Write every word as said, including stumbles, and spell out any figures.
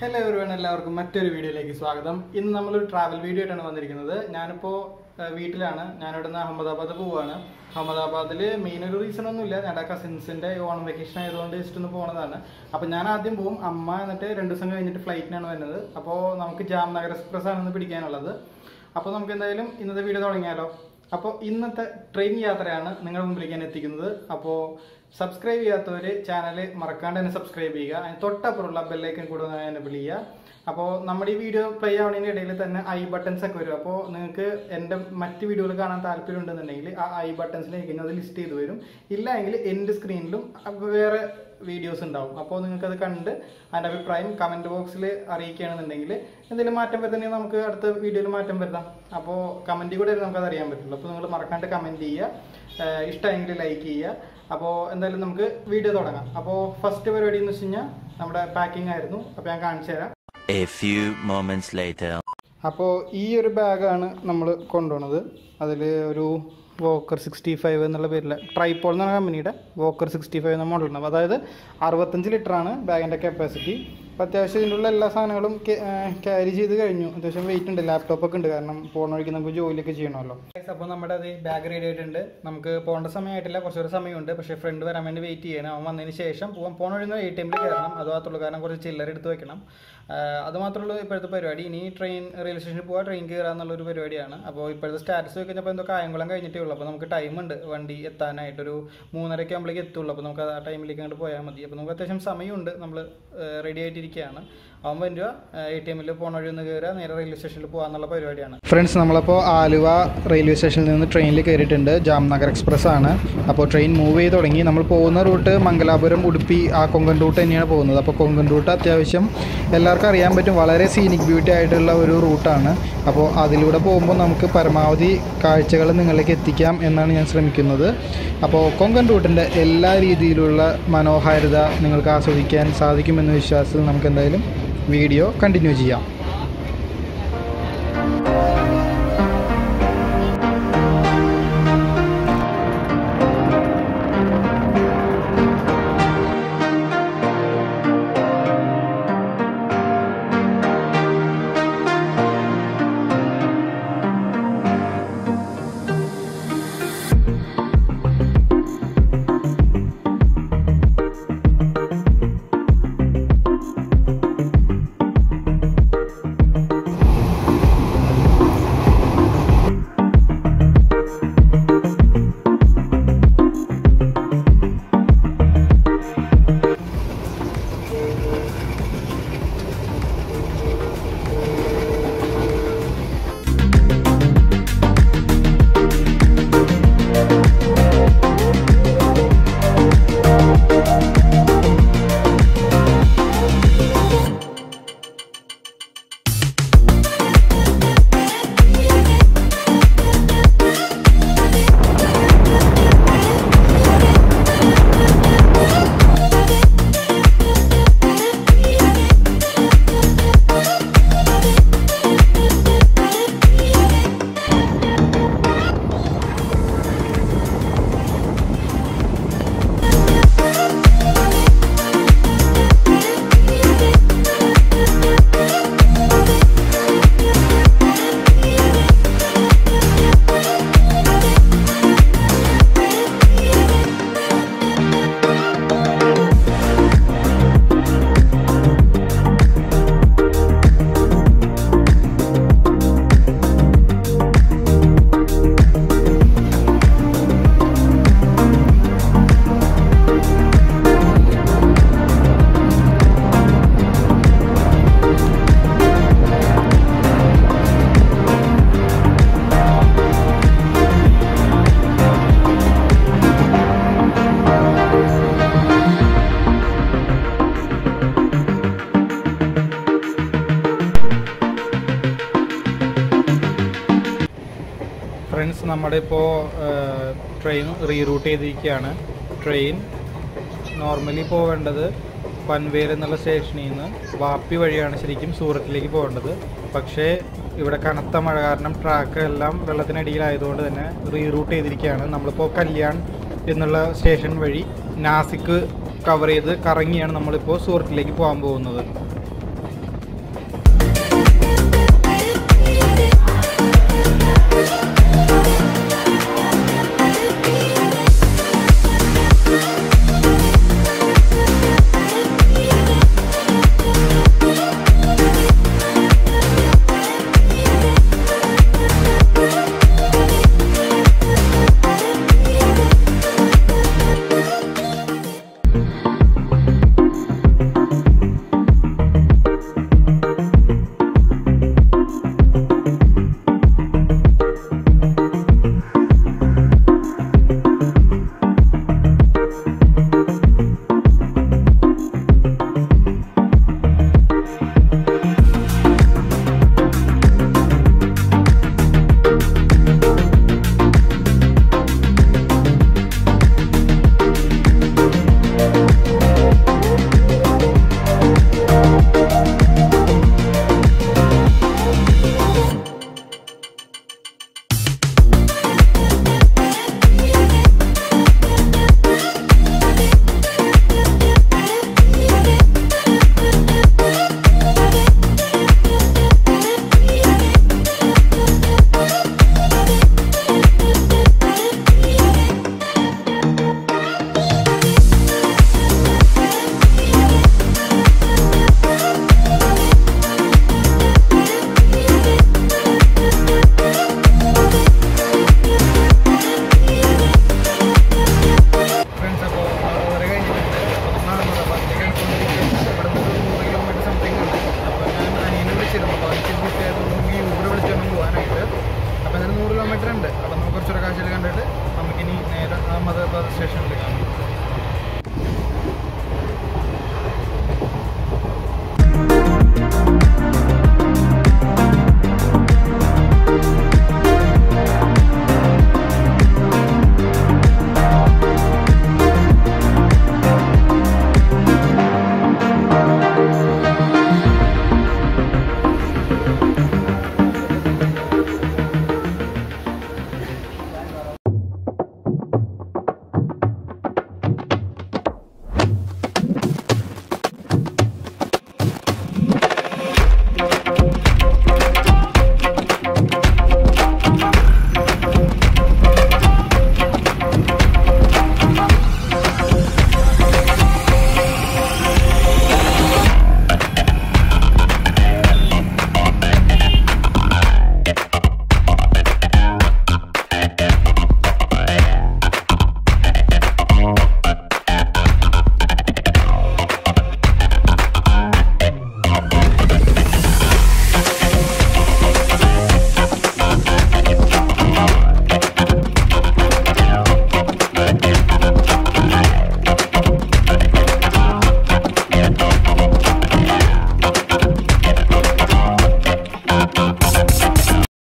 Hello everyone, എല്ലാവർക്കും മറ്റൊരു വീഡിയോയിലേക്ക് സ്വാഗതം. ഇന്ന് നമ്മൾ ഒരു ട്രാവൽ വീഡിയോ ആയിട്ടാണ് വന്നിരിക്കുന്നത്. ഞാനിപ്പോൾ വീട്ടിലാണ്. ഞാൻ ഇവിടുന്ന് അഹമ്മദാബാദ് പോവാണ്. അഹമ്മദാബാദിൽ മെയിൻ ഒരു റീസൺ ഒന്നുമില്ല. ഞങ്ങളുടെ കസിൻസിന്റെ ഓണം വെക്കേഷൻ ആയതുകൊണ്ട് ജസ്റ്റ് ഒന്ന് പോകുന്നതാണ്. അപ്പോൾ ഞാൻ ആദ്യം പോകും. അമ്മ എന്നിട്ട് രണ്ട് ദിവസം കഴിഞ്ഞിട്ട് ഫ്ലൈറ്റിനാണ് വരുന്നത്. അപ്പോൾ നമുക്ക് ജാംനഗർ എക്സ്പ്രസ് ആണ് ഇന്ന് പിടിക്കാനുള്ളത്. അപ്പോൾ നമുക്ക് എന്തായാലും ഇന്നത്തെ വീഡിയോ തുടങ്ങിയാലോ. അപ്പോൾ ഇന്നത്തെ ട്രെയിൻ യാത്രയാണ് നിങ്ങളുടെ മുമ്പിലേക്ക് ഞാൻ എത്തിക്കുന്നത്. അപ്പോൾ സബ്സ്ക്രൈബ് ചെയ്യാത്തവർ ചാനൽ മറക്കാണ്ട് തന്നെ സബ്സ്ക്രൈബ് ചെയ്യുക. അതിന് തൊട്ടപ്പുറമുള്ള ബെല്ലൈക്കൻ കൂടെ എനേബിൾ ചെയ്യുക. അപ്പോൾ നമ്മുടെ ഈ വീഡിയോ പ്ലേ ആവുന്നതിൻ്റെ ഇടയിൽ തന്നെ ഐ ബട്ടൺസ് ഒക്കെ വരും. അപ്പോൾ നിങ്ങൾക്ക് എൻ്റെ മറ്റ് വീഡിയോകൾ കാണാൻ താല്പര്യം ഉണ്ടെന്നുണ്ടെങ്കിൽ ആ ഐ ബട്ടൺസിലേക്ക് അത് ലിസ്റ്റ് ചെയ്ത് വരും. ഇല്ല എങ്കിൽ എൻ്റെ സ്ക്രീനിലും വേറെ വീഡിയോസ് ഉണ്ടാവും. അപ്പോൾ നിങ്ങൾക്കത് കണ്ട് അതിൻ്റെ അഭിപ്രായം കമൻറ്റ് ബോക്സിൽ അറിയിക്കുകയാണെന്നുണ്ടെങ്കിൽ എന്തെങ്കിലും മാറ്റം വരുന്നുണ്ടെങ്കിൽ നമുക്ക് അടുത്ത വീഡിയോയിൽ മാറ്റം വരുത്താം. അപ്പോൾ കമൻറ്റിൽ കൂടെ നമുക്കത് അറിയാൻ പറ്റുള്ളൂ. അപ്പോൾ നിങ്ങൾ മറക്കാണ്ട് കമൻറ്റ് ചെയ്യുക, ഇഷ്ടമെങ്കിൽ ലൈക്ക് ചെയ്യുക. അപ്പോൾ എന്തായാലും നമുക്ക് വീഡിയോ തുടങ്ങാം. അപ്പോൾ ഫസ്റ്റ് പരിപാടി എന്ന് വെച്ച് കഴിഞ്ഞാൽ നമ്മുടെ പാക്കിംഗ് ആയിരുന്നു. അപ്പോൾ ഞാൻ കാണിച്ചു തരാം. A few moments later. അപ്പോൾ ഈ ഒരു ബാഗാണ് നമ്മൾ കൊണ്ടുപോകുന്നത്. അതിൽ ഒരു വോക്കർ സിക്സ്റ്റി ഫൈവ് എന്നുള്ള പേരിൽ ട്രൈപോൾ എന്ന കമ്പനിയുടെ വോക്കർ സിക്സ്റ്റി ഫൈവ് എന്ന മോഡലാണ്. അതായത് അറുപത്തഞ്ച് ലിറ്ററാണ് ബാഗിൻ്റെ കപ്പാസിറ്റി. അപ്പോൾ അത്യാവശ്യം ഇതിനുള്ള എല്ലാ സാധനങ്ങളും ക്യാരി ചെയ്ത് കഴിഞ്ഞു. അത്യാവശ്യം വെയിറ്റ് ഉണ്ട്, ലാപ്ടോപ്പൊക്കെ ഉണ്ട്, കാരണം പോകുന്ന വഴിക്ക് നമുക്ക് ജോലിയൊക്കെ ചെയ്യണമല്ലോ. അപ്പോൾ നമ്മുടെ അത് ബാഗ് റെഡി ആയിട്ടുണ്ട്. നമുക്ക് പോകേണ്ട സമയമായിട്ടില്ല, കുറച്ചൊരു സമയമുണ്ട്. പക്ഷേ ഫ്രണ്ട് വരാൻ വേണ്ടി വെയിറ്റ് ചെയ്യണം. അവൻ വന്നതിന് ശേഷം പോകാൻ പോകണ വഴി എ ടി എമ്മിൽ കയറണം. അത് മാത്രമുള്ളൂ, കാരണം കുറച്ച് ചില്ലറ എടുത്ത് വെക്കണം. അതുമാത്രമുള്ളൂ ഇപ്പോഴത്തെ പരിപാടി. ഇനി ട്രെയിൻ റെയിൽവേ സ്റ്റേഷനിൽ പോകാൻ ട്രെയിൻ കയറുക എന്നുള്ളൊരു പരിപാടിയാണ്. അപ്പോൾ ഇപ്പോഴത്തെ സ്റ്റാറ്റസ് വെക്കഴിഞ്ഞപ്പോൾ എന്തോ കായംകുളം കഴിഞ്ഞിട്ടേ ഉള്ളൂ. അപ്പോൾ നമുക്ക് ടൈമുണ്ട് വണ്ടി എത്താനായിട്ടൊരു മൂന്നരയ്ക്ക് ആകുമ്പോഴേക്ക് എത്തുള്ളൂ. അപ്പോൾ നമുക്ക് ആ ടൈമിലേക്ക് അങ്ങോട്ട് പോയാൽ മതി. അപ്പോൾ നമുക്ക് അത്യാവശ്യം സമയമുണ്ട്. നമ്മൾ റെഡി ആയിട്ടിരിക്കുകയാണ്. അവൻ വരിക, എ ടി എമ്മിൽ പോകണ വഴി ഒന്ന് കയറുക, നേരെ റെയിൽവേ സ്റ്റേഷനിൽ പോകാന്നുള്ള പരിപാടിയാണ്. ഫ്രണ്ട്സ്, നമ്മളിപ്പോൾ ആലുവ റെയിൽവേ സ്റ്റേഷനിൽ നിന്ന് ട്രെയിനിൽ കയറിയിട്ടുണ്ട്. ജാംനഗർ എക്സ്പ്രസ് ആണ്. അപ്പോൾ ട്രെയിൻ മൂവ് ചെയ്ത് തുടങ്ങി. നമ്മൾ പോകുന്ന റൂട്ട് മംഗലാപുരം, ഉടുപ്പി, ആ കൊങ്കൺ റൂട്ട് തന്നെയാണ് പോകുന്നത്. അപ്പോൾ കൊങ്കൺ റൂട്ട് അത്യാവശ്യം എല്ലാവർക്കും അറിയാൻ പറ്റും, വളരെ സീനിക് ബ്യൂട്ടി ആയിട്ടുള്ള ഒരു റൂട്ടാണ്. അപ്പോൾ അതിലൂടെ പോകുമ്പോൾ നമുക്ക് പരമാവധി കാഴ്ചകൾ നിങ്ങളിലേക്ക് എത്തിക്കാം എന്നാണ് ഞാൻ ശ്രമിക്കുന്നത്. അപ്പോൾ കൊങ്കൺ റൂട്ടിൻ്റെ എല്ലാ രീതിയിലുള്ള മനോഹാരിത നിങ്ങൾക്ക് ആസ്വദിക്കാൻ സാധിക്കുമെന്ന വിശ്വാസത്തിൽ നമുക്ക് എന്തായാലും വീഡിയോ കണ്ടിന്യൂ ചെയ്യാം. ഫ്രണ്ട്സ്, നമ്മുടെ ഇപ്പോൾ ട്രെയിൻ റീറൂട്ട് ചെയ്തിരിക്കുകയാണ്. ട്രെയിൻ നോർമലി പോവേണ്ടത് പൻവേൽ എന്നുള്ള സ്റ്റേഷനിൽ നിന്ന് വാപ്പി വഴിയാണ് ശരിക്കും സൂറത്തിലേക്ക് പോകേണ്ടത്. പക്ഷേ ഇവിടെ കനത്ത മഴ കാരണം ട്രാക്ക് എല്ലാം വെള്ളത്തിനടിയിലായതുകൊണ്ട് തന്നെ റീറൂട്ട് ചെയ്തിരിക്കുകയാണ്. നമ്മളിപ്പോൾ കല്യാൺ എന്നുള്ള സ്റ്റേഷൻ വഴി നാസിക്ക് കവർ ചെയ്ത് കറങ്ങിയാണ് നമ്മളിപ്പോൾ സൂറത്തിലേക്ക് പോകാൻ പോകുന്നത്. കണ്ടിട്ട് നമുക്കിനി നേരെ അഹമ്മദാബാദ് സ്റ്റേഷനിലേക്കാണ്.